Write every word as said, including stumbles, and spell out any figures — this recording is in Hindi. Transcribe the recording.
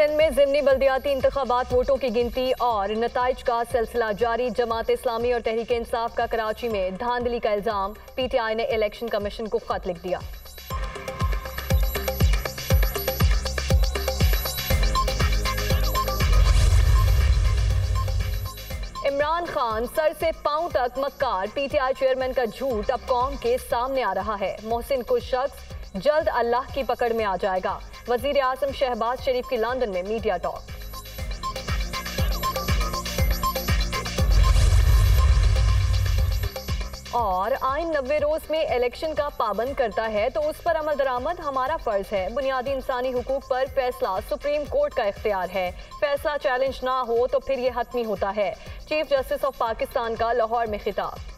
सिंध में ज़िमनी बल्दियाती इंतखाबात वोटों की गिनती और नताइज का सिलसिला जारी। जमात इस्लामी और तहरीक इंसाफ का कराची में धांधली का इल्जाम। पीटीआई ने इलेक्शन कमीशन को खत लिख दिया। इमरान खान सर से पांव तक मक्कार। पीटीआई चेयरमैन का झूठ अब कौम के सामने आ रहा है। मोहसिन को शख्स जल्द अल्लाह की पकड़ में आ जाएगा। वजीर आजम शहबाज शरीफ की लंदन में मीडिया टॉक। और आइन नब्बे रोज में इलेक्शन का पाबंद करता है तो उस पर अमल दरामद हमारा फर्ज है। बुनियादी इंसानी हुकूक पर फैसला सुप्रीम कोर्ट का इख्तियार है। फैसला चैलेंज ना हो तो फिर ये हतमी होता है। चीफ जस्टिस ऑफ पाकिस्तान का लाहौर में खिताब।